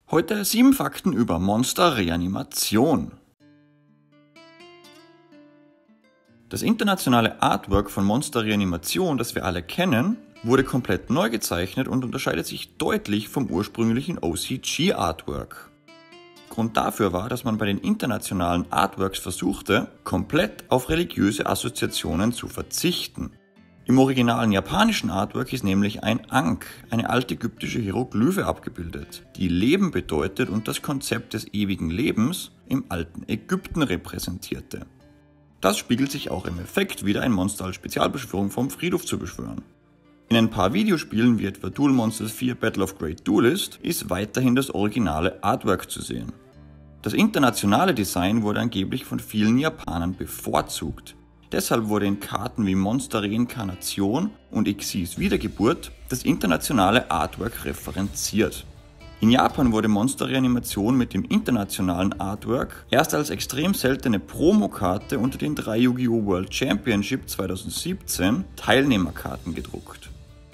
Heute 7 Fakten über Monster Reanimation. Das internationale Artwork von Monster Reanimation, das wir alle kennen, wurde komplett neu gezeichnet und unterscheidet sich deutlich vom ursprünglichen OCG-Artwork. Grund dafür war, dass man bei den internationalen Artworks versuchte, komplett auf religiöse Assoziationen zu verzichten. Im originalen japanischen Artwork ist nämlich ein Ankh, eine altägyptische Hieroglyphe, abgebildet, die Leben bedeutet und das Konzept des ewigen Lebens im alten Ägypten repräsentierte. Das spiegelt sich auch im Effekt wider, ein Monster als Spezialbeschwörung vom Friedhof zu beschwören. In ein paar Videospielen wie etwa Duel Monsters 4 Battle of Great Duelist ist weiterhin das originale Artwork zu sehen. Das internationale Design wurde angeblich von vielen Japanern bevorzugt. Deshalb wurde in Karten wie Monster Reinkarnation und Xyz Wiedergeburt das internationale Artwork referenziert. In Japan wurde Monster Reanimation mit dem internationalen Artwork erst als extrem seltene Promokarte unter den 3 Yu-Gi-Oh! World Championship 2017 Teilnehmerkarten gedruckt.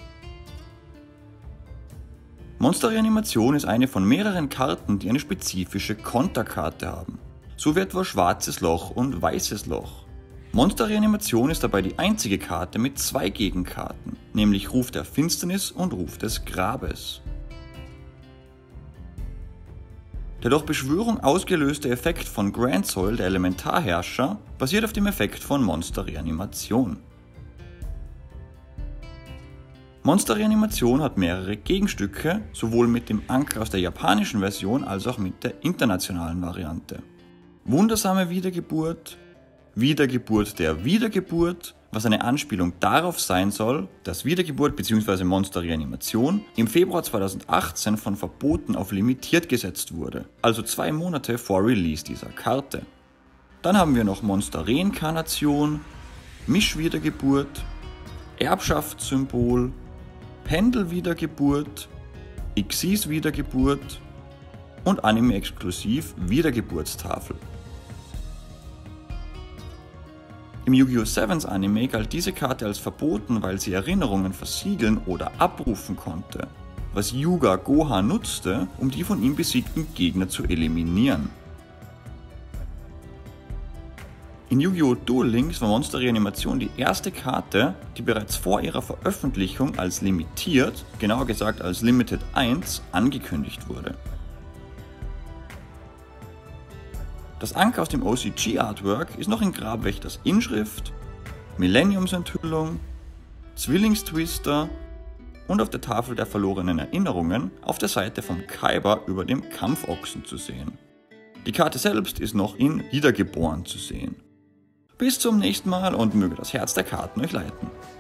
Monster Reanimation ist eine von mehreren Karten, die eine spezifische Konterkarte haben, so wie etwa Schwarzes Loch und Weißes Loch. Monster Reanimation ist dabei die einzige Karte mit 2 Gegenkarten, nämlich Ruf der Finsternis und Ruf des Grabes. Der durch Beschwörung ausgelöste Effekt von Grand Soil, der Elementarherrscher, basiert auf dem Effekt von Monster Reanimation. Monster Reanimation hat mehrere Gegenstücke, sowohl mit dem Ankh aus der japanischen Version als auch mit der internationalen Variante. Wundersame Wiedergeburt, Wiedergeburt der Wiedergeburt, was eine Anspielung darauf sein soll, dass Wiedergeburt bzw. Monster Reanimation im Februar 2018 von verboten auf limitiert gesetzt wurde, also 2 Monate vor Release dieser Karte. Dann haben wir noch Monster Reinkarnation, Mischwiedergeburt, Erbschaftssymbol, Pendelwiedergeburt, Xyz Wiedergeburt und Anime-exklusiv Wiedergeburtstafel. Im Yu-Gi-Oh! 7's Anime galt diese Karte als verboten, weil sie Erinnerungen versiegeln oder abrufen konnte, was Yuga Goha nutzte, um die von ihm besiegten Gegner zu eliminieren. In Yu-Gi-Oh! Duel Links war Monster Reanimation die erste Karte, die bereits vor ihrer Veröffentlichung als limitiert, genauer gesagt als Limited 1, angekündigt wurde. Das Ankh aus dem OCG-Artwork ist noch in Grabwächters Inschrift, Millenniumsenthüllung, Zwillingstwister und auf der Tafel der verlorenen Erinnerungen auf der Seite vom Kaiba über dem Kampfochsen zu sehen. Die Karte selbst ist noch in Wiedergeboren zu sehen. Bis zum nächsten Mal und möge das Herz der Karten euch leiten.